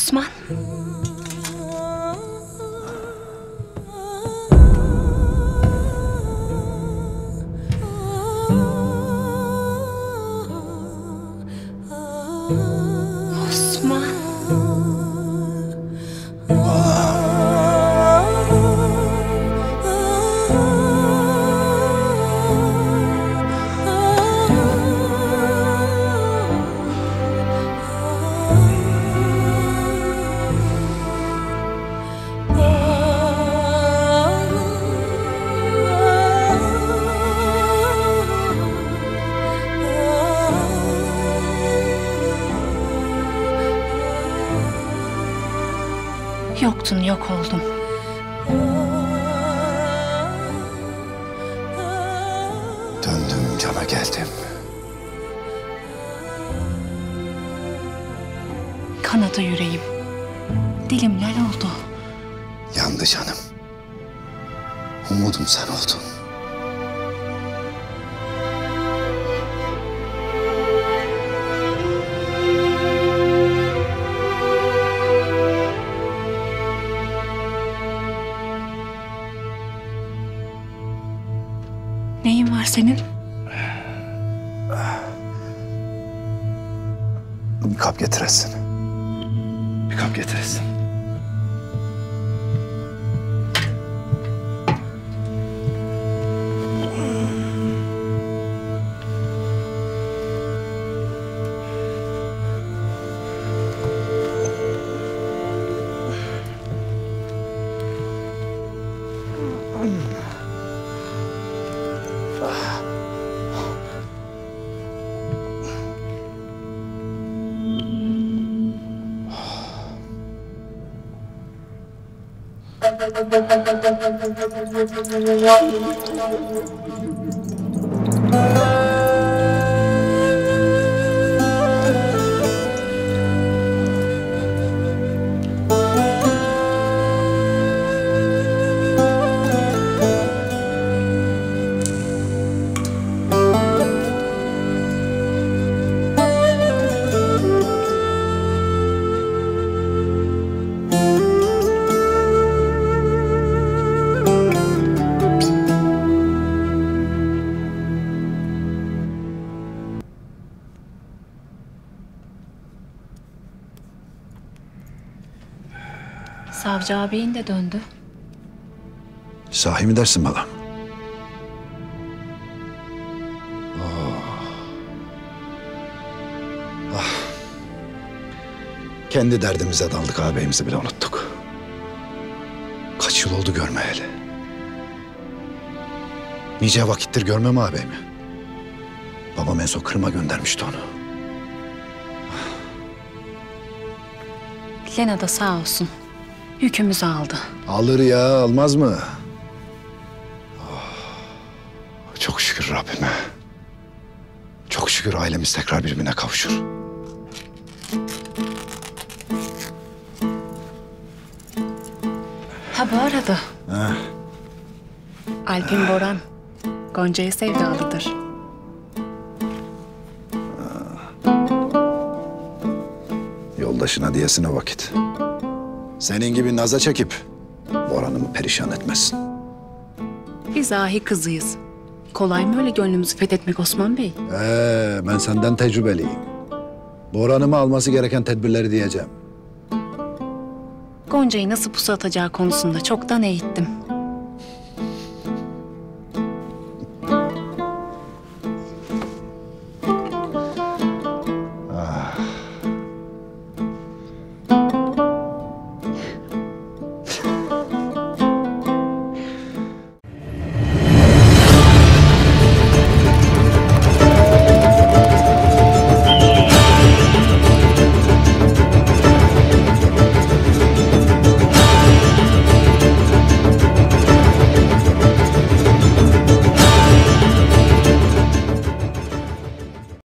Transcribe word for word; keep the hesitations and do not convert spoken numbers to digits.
Osman. Osman. Yoktun, yok oldum. Döndüm, cana geldim. Kanadı yüreğim. Dilim lal oldu. Yandı canım. Umudum sen oldun. Neyin var senin? Bir kap getiresin. Bir kap getiresin. Savcı ağabeyin de döndü. Sahi mi dersin bana? Oh. Ah. Kendi derdimize daldık, ağabeyimizi bile unuttuk. Kaç yıl oldu görmeyeli. Nice vakittir görmem ağabeyimi. Babam en son Kırım'a göndermişti onu. Lena da sağ olsun. Yükümüzü aldı. Alır ya, almaz mı? Oh, çok şükür Rabbime. Çok şükür ailemiz tekrar birbirine kavuşur. Ha bu arada. Ha. Alp'in Boran, Gonca'ya sevdalıdır. Yoldaşına diyesine vakit. Senin gibi naza çekip Boran'ımı perişan etmesin. Biz ahi kızıyız. Kolay mı öyle gönlümüzü fethetmek Osman Bey? Ee, ben senden tecrübeliyim. Boran'ımı alması gereken tedbirleri diyeceğim. Gonca'yı nasıl pusu atacağı konusunda çoktan eğittim.